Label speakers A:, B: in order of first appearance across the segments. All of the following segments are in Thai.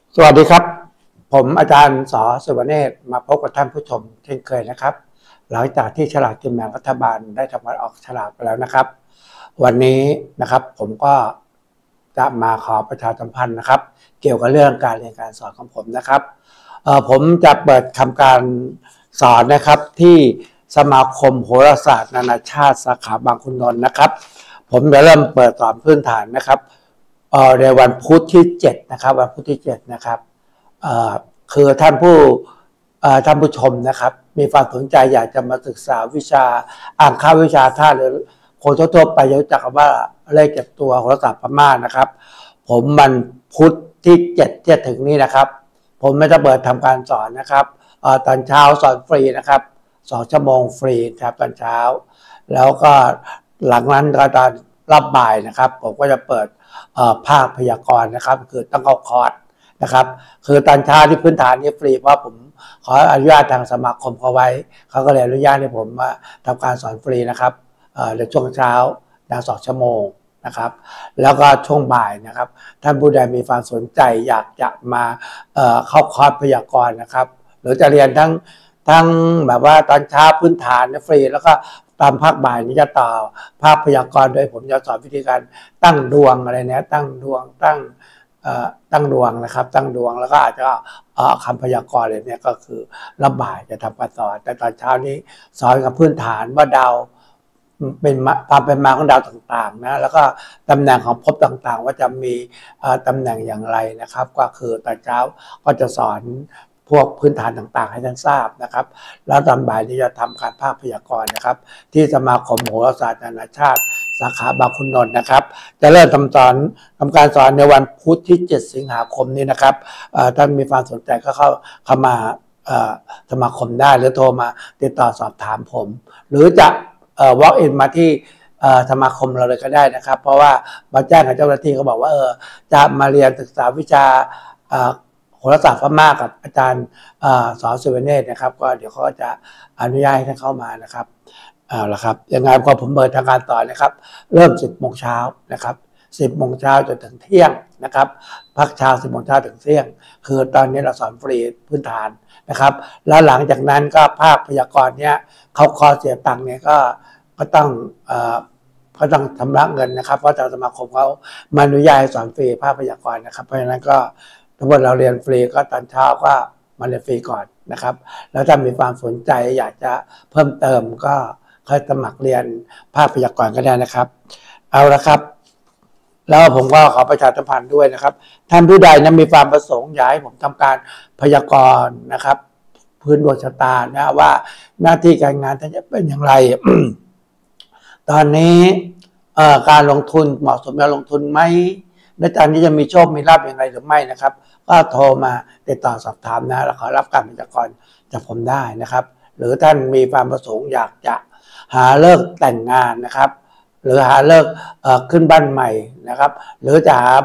A: สวัสดีครับผมอาจารย์ส.สุวเนศมาพบกับท่านผู้ชมเช่นเคยนะครับหลังจากที่ฉลากกินแบ่งรัฐบาลได้ทำการออกฉลากไปแล้วนะครับวันนี้นะครับผมก็จะมาขอประชาสัมพันธ์นะครับเกี่ยวกับเรื่องการเรียนการสอนของผมนะครับผมจะเปิดทำการสอนนะครับที่สมาคมโหราศาสตร์นานาชาติสาขาบางขุนนนท์นะครับผมจะเริ่มเปิดสอนพื้นฐานนะครับในวันพุธที่7นะครับวันพุธที่7นะครับคือท่านผู้ชมนะครับมีความสนใจอยากจะมาศึกษาวิชาอ่านค่าวิชาธาตุหรือคนทั่วไปรู้จักว่าเลข7ตัวโหราศาสตร์พม่านะครับผมวันพุธที่7ที่ถึงนี้นะครับผมไม่จะเปิดทำการสอนนะครับตอนเช้าสอนฟรีนะครับ2 ชั่วโมงฟรีครับตอนเช้าแล้วก็หลังนั้นก็ตอนรอบบ่ายนะครับผมก็จะเปิดภาคพยากรณ์นะครับคือต้องเข้าคอร์สนะครับคือตอนเช้าที่พื้นฐานนี้ฟรีเพราะผมขออนุญาตทางสมาคมเขาไว้เขาก็เลยอนุญาตให้ผมมาทำการสอนฟรีนะครับในช่วงเช้า2 ชั่วโมงนะครับแล้วก็ช่วงบ่ายนะครับท่านผู้ใดมีความสนใจอยากจะมาเข้าคอร์สพยากรณ์นะครับหรือจะเรียนทั้งแบบว่าตอนเช้าพื้นฐานฟรีแล้วก็ตามภาคบ่ายนี้จะต่อภาคพยากรณ์โดยผมจะสอนวิธีการตั้งดวงอะไรเนี่ยตั้งดวงนะครับตั้งดวงแล้วก็อาจจะคำพยากรณ์อะไรเนี่ยก็คือระบายจะทำการสอนแต่ตอนเช้านี้สอนกับพื้นฐานว่าดาวเป็นความเป็นมาของดาวต่างๆนะแล้วก็ตำแหน่งของภพต่างๆว่าจะมีตำแหน่งอย่างไรนะครับก็คือตอนเช้าก็จะสอนพวกพื้นฐานต่างๆให้ท่านทราบนะครับแล้วตอนบ่ายนี้จะทำการภาคพยากรณ์นะครับที่สมาคมโหราศาสตร์นานาชาติสาขาบางขุนนนท์นะครับจะเริ่มทำการสอนในวันพุธที่7 สิงหาคมนี้นะครับท่านมีความสนใจก็เข้ามาสมาคมได้หรือโทรมาติดต่อสอบถามผมหรือจะwalk in มาที่สมาคมเราเลยก็ได้นะครับเพราะว่ามาแจ้งกับเจ้าหน้าที่เขาบอกว่าจะมาเรียนศึกษาวิชาโหราศาสตร์พม่ากับอาจารย์ส.สุวเนศนะครับก็เดี๋ยวเขาจะอนุญาตให้ท่านเข้ามานะครับเอาละครับยังไงพอผมเปิดทางการต่อนะครับเริ่ม10 โมงเช้านะครับ10 โมงเช้าจนถึงเที่ยงนะครับพักเช้า10 โมงเช้าถึงเที่ยงคือตอนนี้เราสอนฟรีพื้นฐานนะครับแล้วหลังจากนั้นก็ภาคพยากรณ์เนี้ยเขาคอเสียตังค์เนี่ยก็ต้องชำระเงินนะครับเพราะทางสมาคมเขาอนุญาตให้สอนฟรีภาคพยากรณ์นะครับเพราะฉะนั้นก็ถ้าเราเรียนฟรีก็ตอนเช้าก็มาเรียนฟรีก่อนนะครับแล้วถ้ามีความสนใจอยากจะเพิ่มเติมก็ค่อยสมัครเรียนภาคพยากรณ์ก็ได้นะครับเอาละครับแล้วผมก็ขอประชาสัมพันธ์ด้วยนะครับท่านผู้ใดนั้นมีความประสงค์อยากให้ผมทำการพยากรณ์นะครับพื้นดวงชะตานะว่าหน้าที่การงานท่านจะเป็นอย่างไร ตอนนี้การลงทุนเหมาะสมจะลงทุนไหมและตอนนี้จะมีโชคมีลาภอย่างไรหรือไม่นะครับก็โทรมาติดต่อสอบถามนะแล้วขอรับการพยากรณ์จากผมได้นะครับหรือท่านมีความประสงค์อยากจะหาเลิกแต่งงานนะครับหรือหาเลิกขึ้นบ้านใหม่นะครับหรือจะหา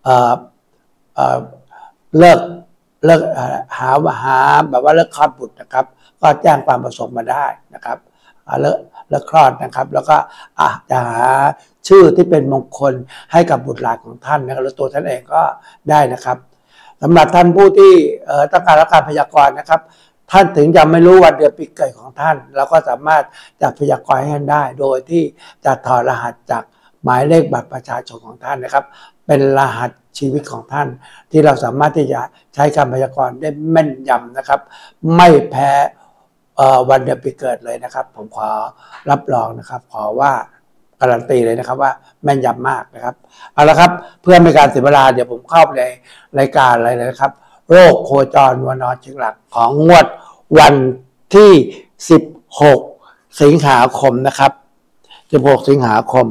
A: เลิกหาแบบว่าเลิกคลอดบุตรนะครับก็แจ้งความประสงค์มาได้นะครับเลิกคลอดนะครับแล้วก็จะหาชื่อที่เป็นมงคลให้กับบุตรหลานของท่านนะครับหรือตัวท่านเองก็ได้นะครับสำหรับท่านผู้ที่ต้องการรับการพยากรณ์นะครับท่านถึงจะไม่รู้วันเดือนปีเกิดของท่านเราก็สามารถจะพยากรณ์ให้ท่านได้โดยที่จะถอดรหัสจากหมายเลขบัตรประชาชนของท่านนะครับเป็นรหัสชีวิตของท่านที่เราสามารถที่จะใช้การพยากรณ์ได้แม่นยำนะครับไม่แพ้วันเดือนปีเกิดเลยนะครับผมขอรับรองนะครับขอว่าการันตีเลยนะครับว่าแม่นยำมากนะครับเอาละครับเพื่อไม่การเสียเวลาเดี๋ยวผมเข้าไปในรายการอะไรเลยนะครับโรคโคจรวนอนเชิงหลักของงวดวันที่16 สิงหาคมนะครับ16 สิงหาคม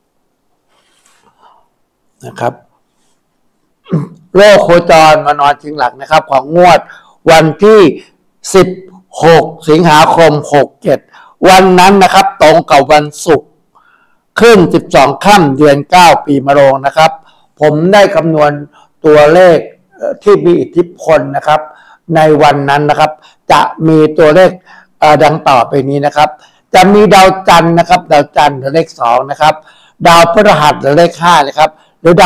A: นะครับโรคโคจรวนอนเชิงหลักนะครับของงวดวันที่16 สิงหาคม67วันนั้นนะครับตรงกับวันศุกร์ขึ้น12 ค่ำเดือน9 ปีมะโรงนะครับผมได้คำนวณตัวเลขที่มีอิทธิพลนะครับในวันนั้นนะครับจะมีตัวเลขดังต่อไปนี้นะครับจะมีดาวจันทร์นะครับดาวจันทร์หรือเลข2นะครับดาวพฤหัสหรือเลข5นะครับหรือดาว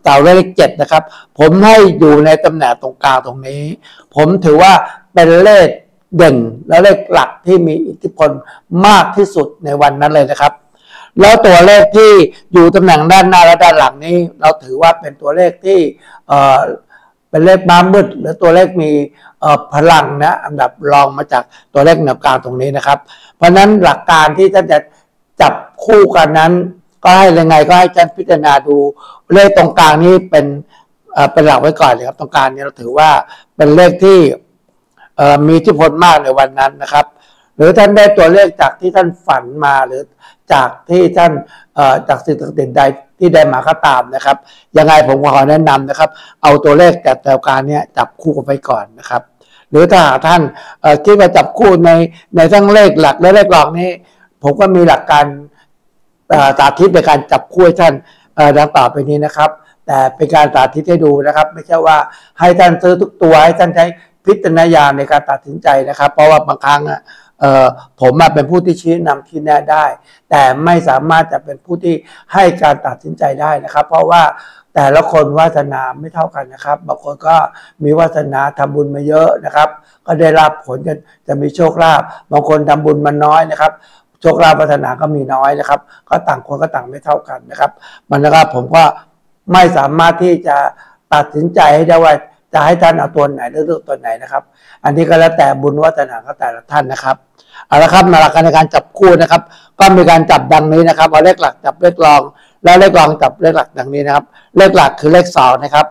A: เต่าเลข7นะครับผมให้อยู่ในตำแหน่งตรงกลางตรงนี้ผมถือว่าเป็นเลขเด่นและเลขหลักที่มีอิทธิพลมากที่สุดในวันนั้นเลยนะครับแล้วตัวเลขที่อยู่ตำแหน่งด้านหน้าและด้านหลังนี้เราถือว่าเป็นตัวเลขที่เป็นเลขม้ามืดหรือตัวเลขมีพลังนะอันดับรองมาจากตัวเลขแนวกลางตรงนี้นะครับเพราะนั้นหลักการที่ท่านจะจับคู่กันนั้นก็ให้ยังไงก็ให้ท่านพิจารณาดูเลขตรงกลางนี้เป็นหลักไว้ก่อนเลยครับตรงกลางนี้เราถือว่าเป็นเลขที่มีอิทธิพลมากในวันนั้นนะครับหรือท่านได้ตัวเลขจากที่ท่านฝันมาหรือจากที่ท่านจากสิ่งต่างๆใดที่ได้มาก็ตามนะครับยังไงผมขอแนะนำนะครับเอาตัวเลขจากแนวกลางนี้จับคู่กันไปก่อนนะครับหรือถ้าหากท่านคิดว่าจับคู่ในทั้งเลขหลักและเลขรองนี้ผมก็มีหลักการสาธิตในการจับคู่ให้ท่านดังต่อไปนี้นะครับแต่เป็นการสาธิตให้ดูนะครับไม่ใช่ว่าให้ท่านซื้อทุกตัวให้ท่านใช้พิจารณญาณในการตัดสินใจนะครับเพราะว่าบางครั้งผมเป็นผู้ที่ชี้นำชี้แนะได้แต่ไม่สามารถจะเป็นผู้ที่ให้การตัดสินใจได้นะครับเพราะว่าแต่ละคนวาสนาไม่เท่ากันนะครับบางคนก็มีวาสนาทำบุญมาเยอะนะครับก็ได้รับผลจะมีโชคลาภบางคนทำบุญมาน้อยนะครับโชคลาภวาสนาก็มีน้อยนะครับก็ต่างคนก็ต่างไม่เท่ากันนะครับมันนะครับผมก็ไม่สามารถที่จะตัดสินใจให้ได้ว่าจะให้ท่านเอาตัวไหนหรือเลือกตัวไหนนะครับอันนี้ก็แล้วแต่บุญวาสนาของแต่ละท่านนะครับเอาละครับมาหลักการในการจับคู่นะครับก็มีการจับดังนี้นะครับเอาเลขหลักจับเลขรองแล้วเลขรองจับเลขหลักดังนี้นะครับเลขหลักคือเลข2นะครับ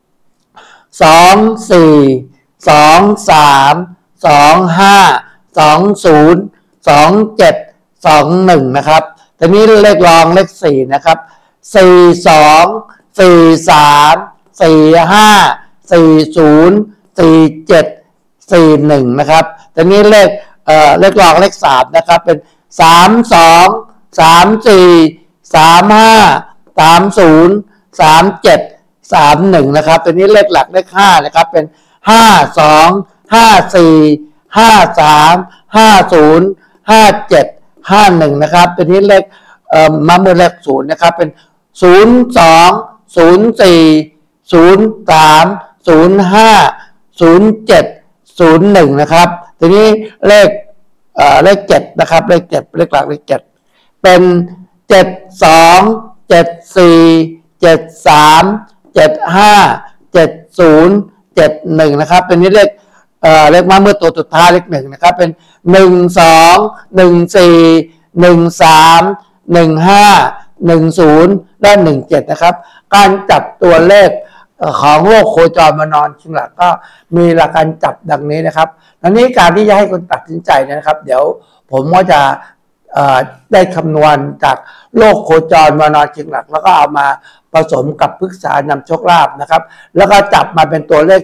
A: 2 4 2 3 2 5 2 0 2 7 2 1นะครับทีนี้เลขรองเลข4นะครับ4 2 4 3 4 5 4 0 4 7 4 1นะครับทีนี้เลขรองเลข3นะครับเป็น3 2 3 4 3 5 3 0 3 7 3 1นะครับทีนี้เลขหลักเลข5นะครับเป็น5 2 5 4 5 3 5 0 5 7 5 1นะครับทีนี้เลขมาเมื่อเลข0นะครับเป็น0 2 0 4 0 3 0 5 0 7 0 1นะครับทีนี้เลข7นะครับเลข7เลขหลักเลข7เป็น7 2 7 4 7 3 7 5 7 0 7 1นะครับเป็นนี้เลขมาเมื่อตัวสุดท้ายเลข1นะครับเป็น1 2 1 4 1 3 1 5 1 0และ1 7นะครับการจับตัวเลขของโลกโคจรมานอนชิงหลักก็มีหลักการจับดังนี้นะครับอันนี้การที่จะให้คนตัดสินใจนะครับเดี๋ยวผมก็จะได้คำนวณจากโลกโคจรมานอนชิงหลักแล้วก็เอามาผสมกับพฤกษานำโชคลาภนะครับแล้วก็จับมาเป็นตัวเลข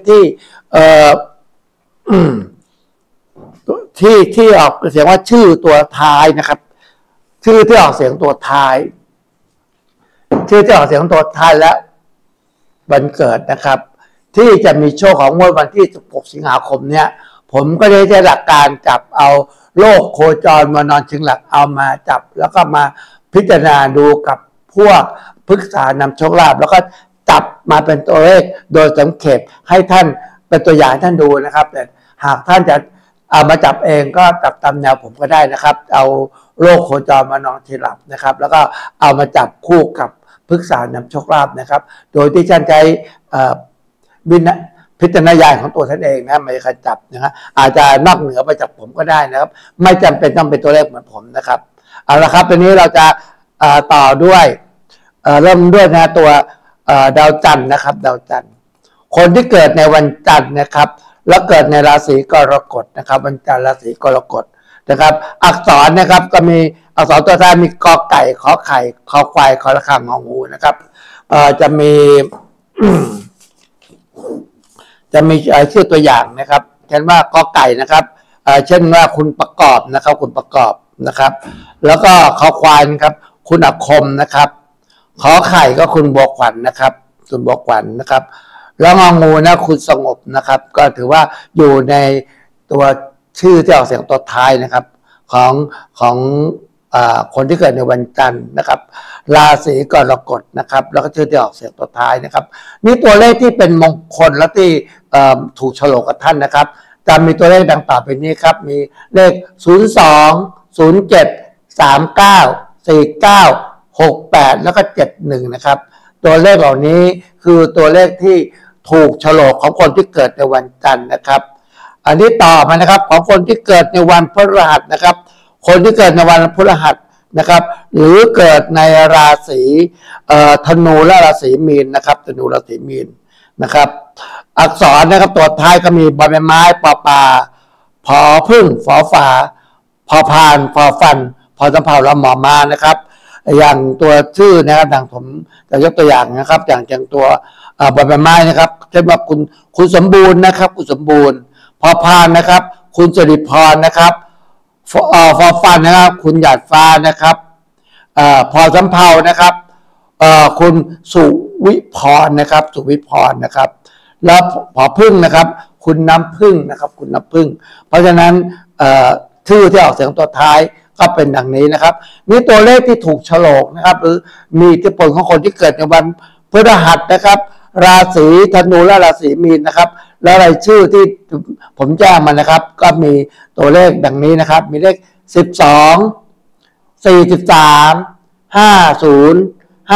A: ที่ออกเสียงว่าชื่อตัวท้ายนะครับชื่อที่ออกเสียงตัวท้ายชื่อที่ออกเสียงตัวท้ายและวันเกิดนะครับที่จะมีโชคของงวดวันที่16สิงหาคมเนี่ยผมก็ได้ใช้หลักการจับเอาโลกโคจรมานอนชิงหลักเอามาจับแล้วก็มาพิจารณาดูกับพวกพฤกษานำโชคลาภแล้วก็จับมาเป็นตัวเลขโดยสังเขปให้ท่านเป็นตัวอย่างท่านดูนะครับแต่หากท่านจะเอามาจับเองก็จับตามแนวผมก็ได้นะครับเอาโลกโคจรมานอนชิงหลักนะครับแล้วก็เอามาจับคู่กับพฤกษานำโชคลาภนะครับโดยที่ท่านใช้พิจารณญาณของตัวท่านเองนะไม่ใช่จับนะครับอาจจะนอกเหนือไปจากผมก็ได้นะครับไม่จำเป็นต้องเป็นตัวเลขเหมือนผมนะครับเอาละครับตอนนี้เราจะต่อด้วยเริ่มด้วยนะตัวดาวจันทร์นะครับดาวจันทร์คนที่เกิดในวันจันทร์นะครับแล้วเกิดในราศีกรกฎนะครับวันจันทร์ราศีกรกฎนะครับอักษรนะครับก็มีอักษรตัวท้ายมีกอไก่ขอไข่ขอควายขอระฆังงองูนะครับจะมี ชื่อตัวอย่างนะครับเช่นว่ากอไก่นะครับเช่นว่าคุณประกอบนะครับคุณประกอบนะครับแล้วก็ขอควายนะครับคุณอาคมนะครับขอไข่ก็คุณบัวขวัญนะครับคุณบัวขวัญนะครับแล้วงองูนะคุณสงบนะครับก็ถือว่าอยู่ในตัวชื่อที่ออกเสียงตัวท้ายนะครับของคนที่เกิดในวันจันทร์นะครับราศีกรกฎนะครับแล้วก็ชื่อที่ออกเสียงตัวท้ายนะครับนี่ตัวเลขที่เป็นมงคลและที่ถูกฉลกกับท่านนะครับจะมีตัวเลขดังต่อไปนี้ครับมีเลข02 07 39 49 68แล้วก็71นะครับตัวเลขเหล่านี้คือตัวเลขที่ถูกฉลกของคนที่เกิดในวันจันทร์นะครับอันนี้ต่อมานะครับของคนที่เกิดในวันพฤหัสนะครับคนที่เกิดในวันพฤหัสนะครับหรือเกิดในราศีธนูและราศีมีนนะครับธนูราศีมีนนะครับอักษรนะครับตัวท้ายก็มีบอใบไม้ปอปลาผอพึ่งฝอฝาพอพานพอฟันพอสำเภาและหมอมานะครับอย่างตัวชื่อนะครับดังผมจะยกตัวอย่างนะครับอย่างตัวบอใบไม้นะครับเช่นว่าคุณสมบูรณ์นะครับคุณสมบูรณ์พอพานนะครับคุณจริตพรนะครับฟอฟันนะครับคุณหยาดฟ้านะครับพอสำเภานะครับคุณสุวิพรนะครับสุวิพรนะครับแล้วพอพึ่งนะครับคุณน้ำพึ่งนะครับคุณน้ำพึ่งเพราะฉะนั้นชื่อที่ออกเสียงตัวท้ายก็เป็นดังนี้นะครับนี่ตัวเลขที่ถูกฉลกนะครับหรือมีอิทธิพลของคนที่เกิดในวันพฤหัสนะครับราศีธนูและราศีมีนนะครับแล้วรายชื่อที่ผมแจ้งมานะครับก็มีตัวเลขดังนี้นะครับมีเลข12 43 50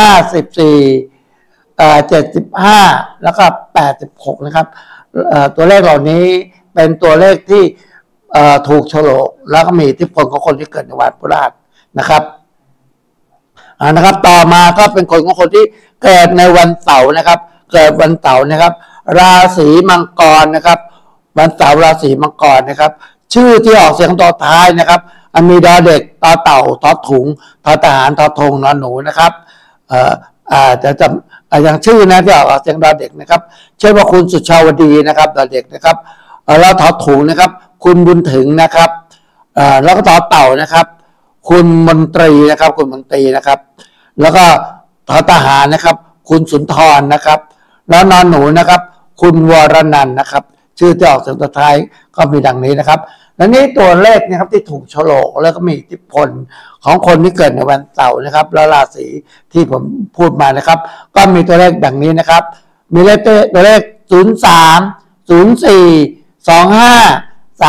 A: 54 75แล้วก็86นะครับตัวเลขเหล่านี้เป็นตัวเลขที่ถูกฉลกแล้วก็มีอิทธิพลของคนที่เกิดในวันพฤหัสนะครับนะครับต่อมาก็เป็นคนของคนที่เกิดในวันเสาร์นะครับเกิดวันเสาร์นะครับราศีมังกรนะครับวันเสาร์ราศีมังกรนะครับชื่อที่ออกเสียงต่อท้ายนะครับมีดอเด็กต่อเต่าต่อถุงต่อทหารต่อธงนอนหนูนะครับจะอย่างชื่อนะที่ออกเสียงดอเด็กนะครับเช่นว่าคุณสุชาวดีนะครับดอเด็กนะครับแล้วต่อถุงนะครับคุณบุญถึงนะครับแล้วก็ต่อเต่านะครับคุณมนตรีนะครับคุณมนตรีนะครับแล้วก็ต่อทหารนะครับคุณสุนทรนะครับแล้วนอนหนูนะครับคุณวรนันท์นะครับชื่อที่ออกเสียงตัวท้ายก็มีดังนี้นะครับและนี้ตัวเลขนะครับที่ถูกฉลกแล้วก็มีอิทธิพลของคนที่เกิดในวันเสาร์นะครับแล้วราศีที่ผมพูดมานะครับก็มีตัวเลขดังนี้นะครับมีเลขตัวเลข03 04 25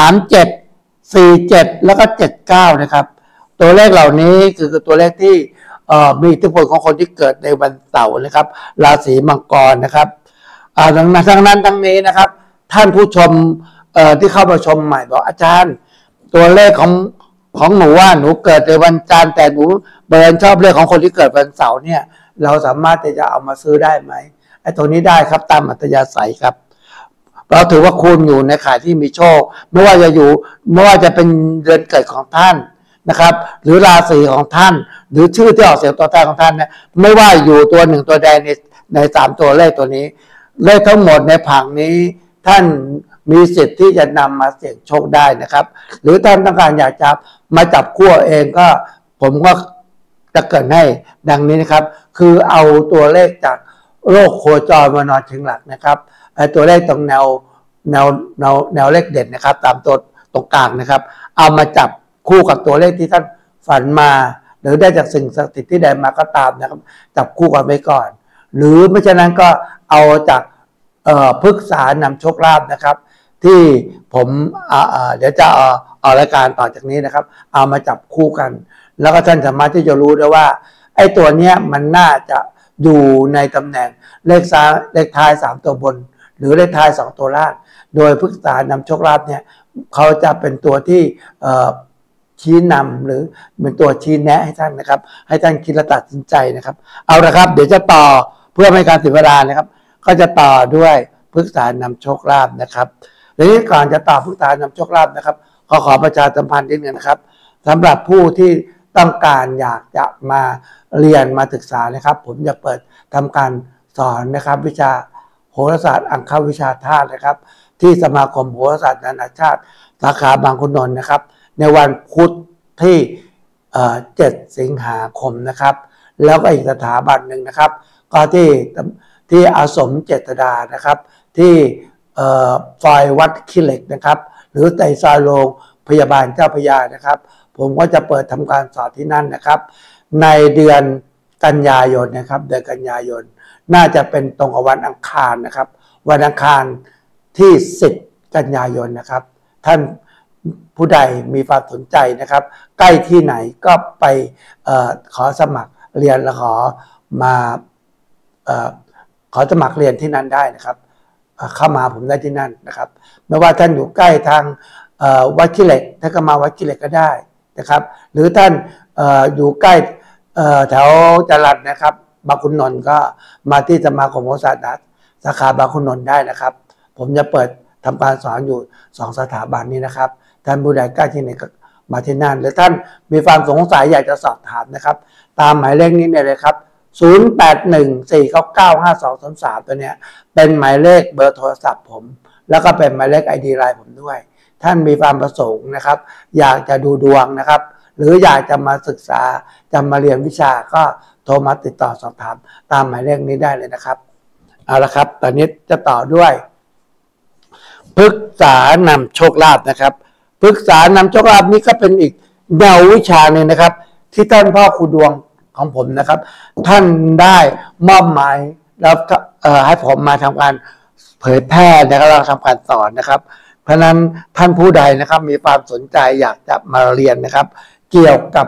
A: 37 47แล้วก็79นะครับตัวเลขเหล่านี้คือตัวเลขที่มีอิทธิพลของคนที่เกิดในวันเสาร์นะครับราศีมังกรนะครับทั้งนั้นทั้งนี้นะครับท่านผู้ชมที่เข้ามาชมใหม่บอกอาจารย์ตัวเลขของหนูว่าหนูเกิดในวันจันทร์แต่หนูเบิร์นชอบเลขของคนที่เกิดวันเสาร์เนี่ยเราสามารถที่จะเอามาซื้อได้ไหมไอ้ตัวนี้ได้ครับตามอัธยาศัยครับเราถือว่าคุณอยู่ในข่ายที่มีโชคไม่ว่าจะเป็นเดือนเกิดของท่านนะครับหรือราศีของท่านหรือชื่อที่ออกเสียงตัวแทนของท่านเนี่ยไม่ว่าอยู่ตัวหนึ่งตัวใดใน3ตัวเลขตัวนี้เลขทั้งหมดในผังนี้ท่านมีสิทธิ์ที่จะนำมาเสี่ยงโชคได้นะครับหรือท่านต้องการอยากจะมาจับคู่เองก็ผมก็จะเกิดให้ดังนี้นะครับคือเอาตัวเลขจากโรคโคจรมานอนถึงหลักนะครับตัวเลขตรงแนวเลขเด่นนะครับตามตัวตรงกลางนะครับเอามาจับคู่กับตัวเลขที่ท่านฝันมาหรือได้จากสิ่งศักดิ์สิทธิ์ที่ใดมาก็ตามนะครับจับคู่กันไว้ก่อนหรือไม่ฉะนั้นก็เอาจากพฤกษานำโชคลาภนะครับที่ผมเดี๋ยวจะเอารายการต่อจากนี้นะครับเอามาจับคู่กันแล้วก็ท่านสามารถที่จะรู้ได้ว่าไอ้ตัวเนี้ยมันน่าจะอยู่ในตำแหน่งเลขท้าย3ตัวบนหรือเลขท้าย2ตัวล่างโดยพฤกษานำโชคลาภเนี่ยเขาจะเป็นตัวที่ชี้นำหรือเป็นตัวชี้แนะให้ท่านนะครับให้ท่านคิดและตัดสินใจนะครับเอาละครับเดี๋ยวจะต่อเพื่อไม่ให้การเสียเวลานะครับก็จะต่อด้วยพฤกษานำโชคลาภนะครับทีนี้ก่อนจะต่อพฤกษานำโชคลาภนะครับขอประชาสัมพันธ์นิดนึงนะครับสำหรับผู้ที่ต้องการอยากจะมาเรียนมาศึกษานะครับผมจะเปิดทำการสอนนะครับวิชาโหราศาสตร์อังควิชาธาตุนะครับที่สมาคมโหราศาสตร์นานาชาติสาขาบางขุนนนท์นะครับในวันพุธที่7 สิงหาคมนะครับแล้วก็อีกสถาบันหนึ่งนะครับก็ที่อาสมเจษฎานะครับที่ซอยวัดขี้เหล็กนะครับหรือในซอยโรงพยาบาลเจ้าพระยานะครับผผมก็จะเปิดทำการสอนที่นั่นนะครับในเดือนกันยายนนะครับเดือนกันยายนน่าจะเป็นตรงกับวันอังคารนะครับวันอังคารที่10กันยายนนะครับท่านผู้ใดมีความสนใจนะครับใกล้ที่ไหนก็ไปขอสมัครเรียนและขอสมัครเรียนที่นั่นได้นะครับเข้ามาผมได้ที่นั่นนะครับไม่ว่าท่านอยู่ใกล้ทางวัดขี้เหล็กท่านก็มาวัดขี้เหล็กก็ได้นะครับหรือท่านอยู่ใกล้แถวจรัญนะครับบางขุนนนท์ก็มาที่สมาคมโหราศาสตร์สาขาบางขุนนนท์ได้นะครับผมจะเปิดทำการสอนอยู่2 สถาบันนี้นะครับท่านผู้ใดใกล้ที่ไหนก็มาที่นั่นหรือท่านมีความสงสัยอยากจะสอบถามนะครับตามหมายเลขนี้เลยครับ0814995233ตัวเนี้ยเป็นหมายเลขเบอร์โทรศัพท์ผมแล้วก็เป็นหมายเลข ID ไลน์ผมด้วยท่านมีความประสงค์นะครับอยากจะดูดวงนะครับหรืออยากจะมาศึกษาจะมาเรียนวิชาก็โทรมาติดต่อสอบถามตามหมายเลขนี้ได้เลยนะครับเอาละครับตอนนี้จะต่อด้วยปรึกษานำโชคลาภนะครับปรึกษานำโชคลาภนี่ก็เป็นอีกแนววิชาหนึ่งนะครับที่ท่านพ่อครูดวงของผมนะครับท่านได้มอบหมายแล้วให้ผมมาทำการเผยแพร่นะครับเราทำการสอนนะครับเพราะนั้นท่านผู้ใดนะครับมีความสนใจอยากจะมาเรียนนะครับเกี่ยวกับ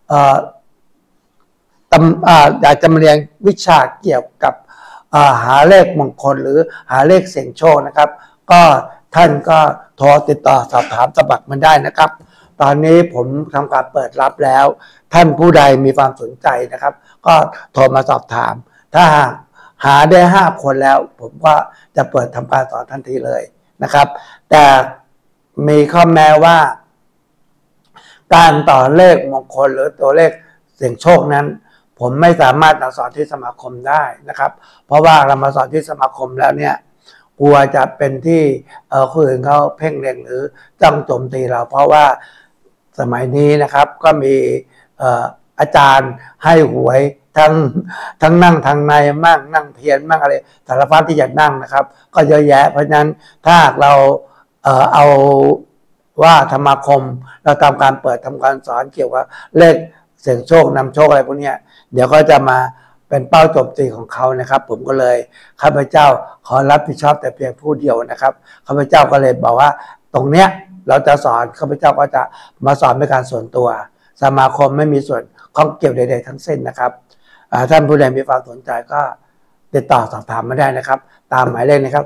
A: อยากจะมาเรียนวิชาเกี่ยวกับหาเลขมงคลหรือหาเลขเสี่ยงโชคนะครับก็ท่านก็โทรติดต่อสอบถามสมัครมันได้นะครับตอนนี้ผมทำการเปิดรับแล้วท่านผู้ใดมีความสนใจนะครับก็โทรมาสอบถามถ้าหาได้5 คนแล้วผมก็จะเปิดทำการสอนทันทีเลยนะครับแต่มีข้อแม้ว่าการต่อเลขมงคลหรือตัวเลขเสี่ยงโชคนั้นผมไม่สามารถมาสอนที่สมาคมได้นะครับเพราะว่าเรามาสอนที่สมาคมแล้วเนี่ยกลัวจะเป็นที่คนอื่นเขาเพ่งเล็งหรือจ้องโจมตีเราเพราะว่าสมัยนี้นะครับก็มีอาจารย์ให้หวยทั้งนั่งทางในมั่งนั่งเพียรมั่งอะไรสารพัดที่อยากนั่งนะครับก็เยอะแยะเพราะฉะนั้นถ้าเราเอาว่าสมาคมเราทำการเปิดทำการสอนเกี่ยวกับเลขเสี่ยงโชคนำโชคอะไรพวกนี้เดี๋ยวก็จะมาเป็นเป้าโจมตีของเขานะครับผมก็เลยข้าพเจ้าขอรับผิดชอบแต่เพียงผู้เดียวนะครับข้าพเจ้าก็เลยบอกว่าตรงเนี้ยเราจะสอนข้าพเจ้าก็จะมาสอนเป็นการส่วนตัวสมาคมไม่มีส่วนข้องเกี่ยวใดๆทั้งสิ้นนะครับท่านผู้ใดมีความสนใจก็ติดต่อสอบถามมาได้นะครับตามหมายเลขนะครับ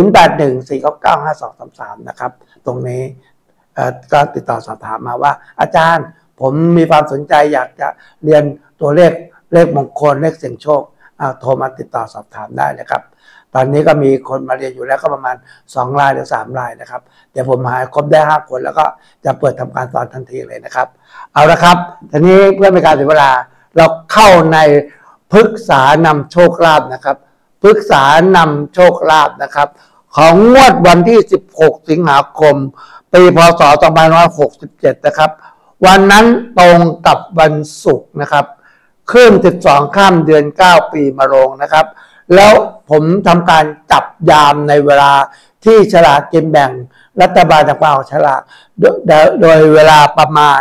A: 0814995233นะครับตรงนี้ก็ติดต่อสอบถามมาว่าอาจารย์ผมมีความสนใจอยากจะเรียนตัวเลขมงคลเลขเสี่ยงโชคโทรมาติดต่อสอบถามได้นะครับตอนนี้ก็มีคนมาเรียนอยู่แล้วก็ประมาณ2 รายหรือ3 รายนะครับเดี๋ยวผมหาครบได้5 คนแล้วก็จะเปิดทำการสอนทันทีเลยนะครับเอาละครับทีนี้เพื่อไม่ให้การเสียเวลาเราเข้าในปรึกษานำโชคลาภนะครับปรึกษานำโชคลาภนะครับของงวดวันที่16 สิงหาคมปีพ.ศ. 2567นะครับวันนั้นตรงกับวันศุกร์นะครับขึ้น12 ค่ำเดือน 9 ปีมะโรงนะครับแล้วผมทำการจับยามในเวลาที่ฉลากกินแบ่งรัฐบาลจะออกฉลากโดยเวลาประมาณ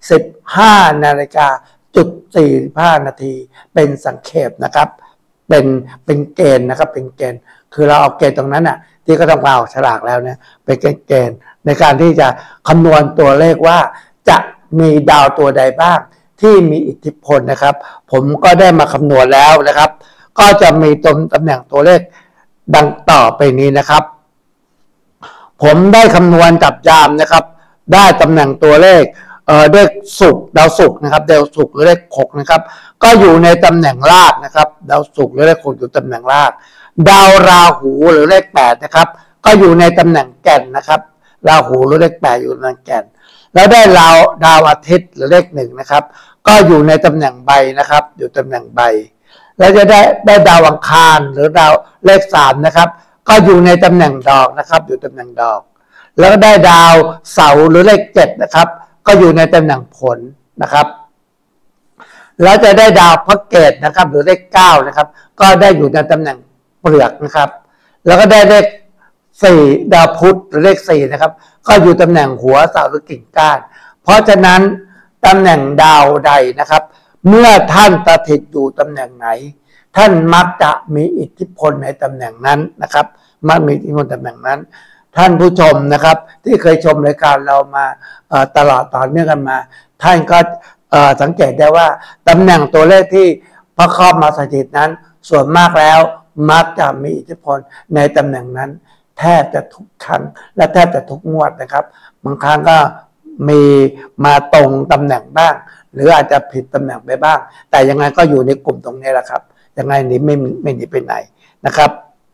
A: 15:45 นาทีเป็นสังเขปนะครับเป็นเกณฑ์นะครับเป็นเกณฑ์คือเราเอาเกณฑ์ตรงนั้นน่ะที่ก็ต้องมาออกฉลากแล้วเนี่ยเป็นเกณฑ์ในการที่จะคำนวณตัวเลขว่าจะมีดาวตัวใดบ้างที่มีอิทธิพลนะครับผมก็ได้มาคำนวณแล้วนะครับก็จะมีตำแหน่งตัวเลขดังต่อไปนี้นะครับผมได้คำนวณจับยามนะครับได้ตำแหน่งตัวเลขเลขศุกร์ดาวศุกร์นะครับดาวศุกร์หรือเลข6นะครับก็อยู่ในตำแหน่งรากนะครับดาวศุกร์หรือเลข6อยู่ตำแหน่งรากดาวราหูหรือเลข8นะครับก็อยู่ในตำแหน่งแก่นนะครับราหูหรือเลข8อยู่ในตำแหน่งแก่นแล้วได้ดาวอาทิตย์หรือเลข1นะครับก็อยู่ในตำแหน่งใบนะครับอยู่ตำแหน่งใบแล้วจะได้ดาวอังคารหรือดาวเลข3นะครับก็อยู่ในตำแหน่งดอกนะครับอยู่ตำแหน่งดอกแล้วก็ได้ดาวเสาร์หรือเลข7นะครับก็อยู่ในตำแหน่งผลนะครับแล้วจะได้ดาวพระเกตนะครับหรือเลข9นะครับก็ได้อยู่ในตำแหน่งเปลือกนะครับแล้วก็ได้เลข4ดาวพุธหรือเลข4นะครับก็อยู่ตำแหน่งหัวเสาหรือกิ่งก้านเพราะฉะนั้นตำแหน่งดาวใดนะครับเมื่อท่านสถิตอยู่ตำแหน่งไหนท่านมักจะมีอิทธิพลในตำแหน่งนั้นนะครับมักมีอิทธิพลตำแหน่งนั้นท่านผู้ชมนะครับที่เคยชมรายการเรามาตลอดต่อเนื่องกันมาท่านก็สังเกตได้ว่าตำแหน่งตัวเลขที่พระครอบมาสถิตนั้นส่วนมากแล้วมักจะมีอิทธิพลในตำแหน่งนั้นแทบจะทุกครั้งและแทบจะทุกงวดนะครับบางครั้งก็มีมาตรงตำแหน่งบ้างหรืออาจจะผิดตำแหน่งไปบ้างแต่ยังไงก็อยู่ในกลุ่มตรงนี้แหละครับยังไงนี้ไม่หนีไปไหนนะครับ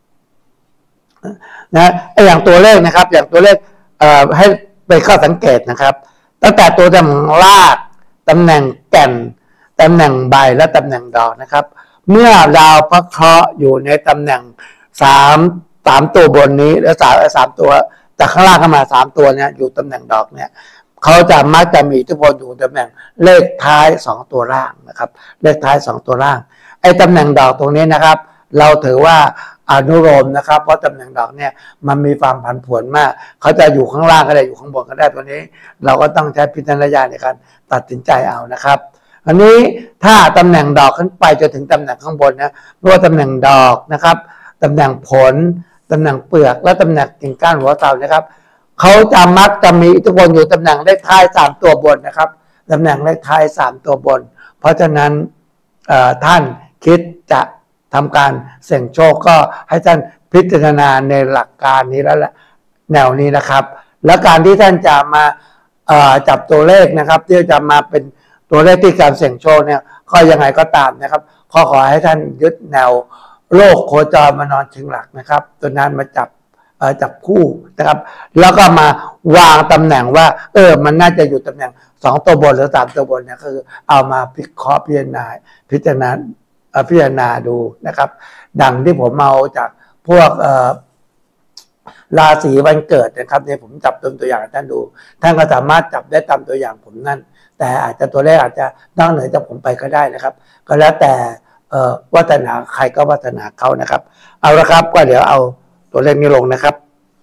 A: นะอย่างตัวเลขนะครับอย่างตัวเลขให้ไปข้อสังเกตนะครับตั้งแต่ตัวตำแหน่งรากตำแหน่งแก่นตำแหน่งใบและตำแหน่งดอกนะครับเมื่อดาวพระเคราะห์อยู่ในตำแหน่งสามตัวบนนี้แล้วสามตัวจากข้างล่างเข้ามา3ตัวเนี่ยอยู่ตำแหน่งดอกเนี่ยเขาจะมักจะมีอิทธิพลอยู่ตำแหน่งเลขท้าย2ตัวล่างนะครับเลขท้าย2ตัวล่างไอ้ตำแหน่งดอกตรงนี้นะครับเราถือว่าอนุโลมนะครับเพราะตำแหน่งดอกเนี่ยมันมีความผันผวนมากเขาจะอยู่ข้างล่างก็ได้อยู่ข้างบนก็ได้ตัวนี้เราก็ต้องใช้พิจารณญาณในการตัดสินใจเอานะครับอันนี้ถ้าตำแหน่งดอกขึ้นไปจนถึงตำแหน่งข้างบนนะไม่ว่าตำแหน่งดอกนะครับตำแหน่งผลตำแหน่งเปลือกและตำแหน่งกิ่งก้านหัวเสานะครับเขาจะมักจะมีอิทธิพลอยู่ตำแหน่งเลขท้าย3ตัวบนนะครับตำแหน่งเลขท้าย3ตัวบนเพราะฉะนั้นท่านคิดจะทำการเสี่ยงโชคก็ให้ท่านพิจารณาในหลักการนี้แล้วแหละแนวนี้นะครับและการที่ท่านจะมาจับตัวเลขนะครับที่จะมาเป็นตัวเลขที่การเสี่ยงโชคเนี่ยก็ยังไงก็ตามนะครับขอให้ท่านยึดแนวโลกโคจรมานอนเชิงหลักนะครับตัวนั้นมาจับคู่นะครับแล้วก็มาวางตำแหน่งว่ามันน่าจะอยู่ตำแหน่ง2ตัวบนหรือ3ตัวบนเนี่ยคือเอามาพิเคราะห์พิจารณาดูนะครับดังที่ผมเอาจากพวกราศีวันเกิดนะครับเนี่ยผมจับตัวอย่างให้ท่านดูท่านก็สามารถจับได้ตามตัวอย่างผมนั่นแต่อาจจะตัวเลขอาจจะนอกเหนือจากผมไปก็ได้นะครับก็แล้วแต่วัฒนาใครก็วัฒนาเขานะครับเอาละครับก็เดี๋ยวเอาตัวเลขนี้ลงนะครับ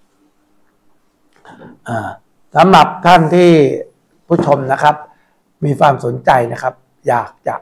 A: สำหรับท่านที่ผู้ชมนะครับมีความสนใจนะครับอยากจะ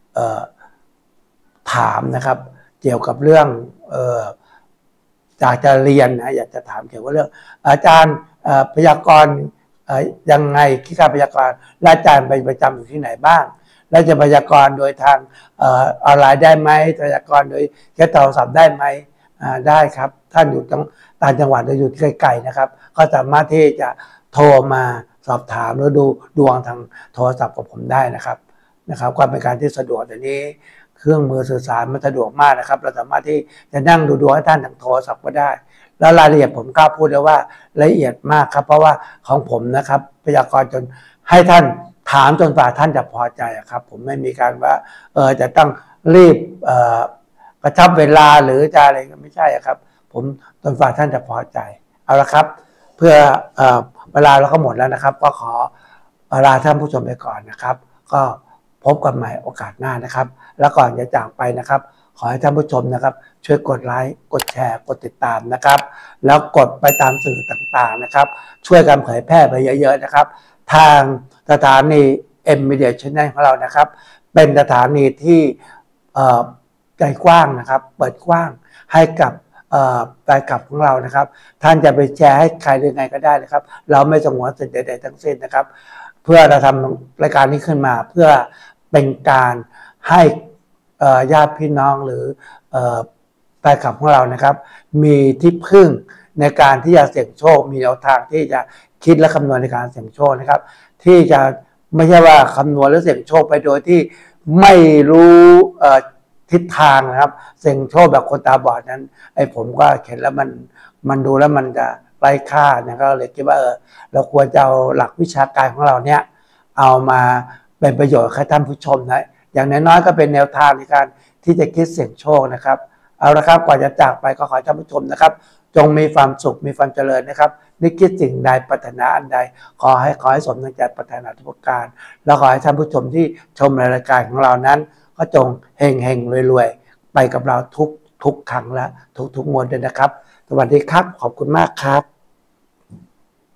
A: ถามนะครับเกี่ยวกับเรื่องอยากจะเรียนนะอยากจะถามเกี่ยวกับเรื่องอาจารย์พยากรณ์ยังไงที่การพยากรณ์และอาจารย์ไปประจำอยู่ที่ไหนบ้างและจะพยากรณ์โดยทางออนไลน์ได้ไหมพยากรณ์โดยแค่โทรศัพท์ได้ไหมได้ครับท่านอยู่ต่างจังหวัดหรืออยู่ที่ไกลๆนะครับก็สามารถที่จะโทรมาสอบถามหรือดูดวงทางโทรศัพท์กับผมได้นะครับความเป็นการที่สะดวกแต่นี้เครื่องมือสื่อสารมันสะดวกมากนะครับเราสามารถที่จะนั่งดูดวงให้ท่านทางโทรศัพท์ก็ได้แล้วรายละเอียดผมกล้าพูดเลยว่าละเอียดมากครับเพราะว่าของผมนะครับพยากรณ์จนให้ท่านถามจนกว่าท่านจะพอใจครับผมไม่มีการว่าจะต้องรีบกระชับเวลาหรือจะอะไรก็ไม่ใช่ครับผมจนกว่าท่านจะพอใจเอาละครับเพื่อเวลาเราก็หมดแล้วนะครับก็ขอลาท่านผู้ชมไปก่อนนะครับก็พบกันใหม่โอกาสหน้านะครับแล้วก่อนจะจากไปนะครับขอให้ท่านผู้ชมนะครับช่วยกดไลค์กดแชร์กดติดตามนะครับแล้วกดไปตามสื่อต่างๆนะครับช่วยกันเผยแพร่ไปเยอะๆนะครับทางสถานี M Media Channel ของเรานะครับเป็นสถานีที่ใจกว้างนะครับเปิดกว้างให้กับแฟนคลับของเรานะครับท่านจะไปแชร์ให้ใครหรือไงก็ได้นะครับเราไม่สงวนสิทธิ์ใดๆทั้งสิ้นนะครับเพื่อเราทำรายการนี้ขึ้นมาเพื่อเป็นการให้ญาติพี่น้องหรือแฟนคลับของเรานะครับมีที่พึ่งในการที่จะเสี่ยงโชคมีแนวทางที่จะคิดและคำนวณในการเสี่ยงโชคนะครับที่จะไม่ใช่ว่าคำนวณและเสี่ยงโชคไปโดยที่ไม่รู้ทิศทางนะครับเสี่ยงโชคแบบคนตาบอดนั้นผมก็เห็นแล้วมันดูแล้วมันจะไร้ค่านะครับเลยคิดว่าเราควรจะเอาหลักวิชาการของเราเนี่ยเอามาเป็นประโยชน์ให้ท่านผู้ชมนะอย่างน้อยๆก็เป็นแนวทางในการที่จะคิดเสี่ยงโชคนะครับเอาละครับก่อนจะจากไปก็ขอท่านผู้ชมนะครับจงมีความสุขมีความเจริญนะครับนึกคิดสิ่งใดปรารถนาอันใดขอให้สมดังใจปรารถนาทุกประการแล้วขอให้ท่านผู้ชมที่ชมรายการของเรานั้นก็จงเฮงๆรวยๆไปกับเราทุกครั้งและทุกมวลด้วยนะครับสวัสดีครับขอบคุณมากครับ